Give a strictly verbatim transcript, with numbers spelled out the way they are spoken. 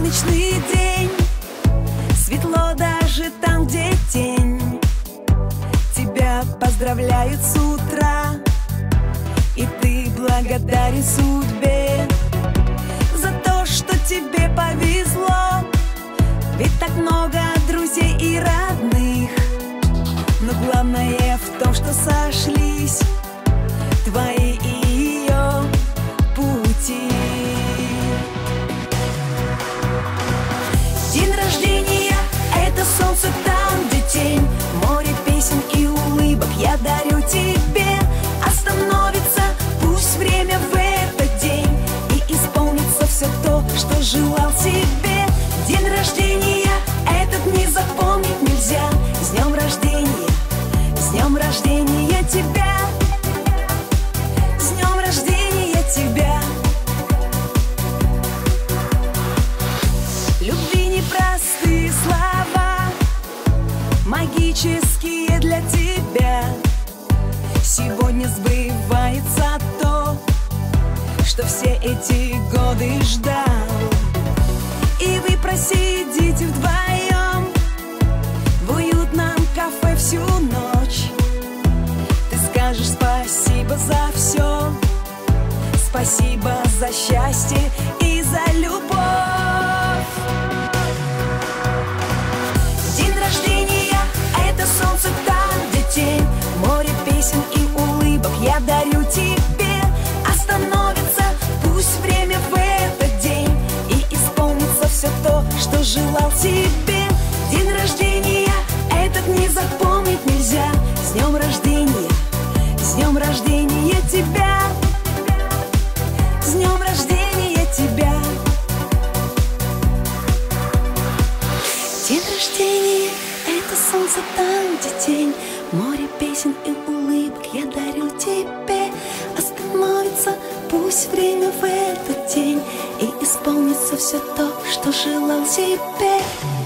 солнечный день, светло даже там, где тень. Тебя поздравляют с утра, и ты благодарен судьбе за то, что тебе повезло. Ведь так много друзей и родных, но главное в том, что сошлись твои и ее пути. День рождения — это солнце там, где тень, море песен и улыбок я дарю тебе. Остановится пусть время в этот день, и исполнится все то, что желал себе. День рождения этот не запомнить нельзя. С днем рождения, с днем рождения тебя, с днем рождения тебя. Любви непростые слова, магические для тебя. Сегодня сбывается то, что все эти годы ждал. И вы просидите вдвоем в уютном кафе всю ночь. Ты скажешь спасибо за все, спасибо за счастье и за любовь. День рождения — это солнце там, где тень, море песен и улыбок я дарю тебе. Остановится пусть время в этот день, и исполнится все то, что желал себе. День рождения этот не запомнить нельзя. С днем рождения, с днем рождения тебя, с днем рождения тебя. День рождения — это солнце там, где тень, море песен и улыбок я дарю тебе. Остановится пусть время в этот день, и исполнится все то, что желал себе.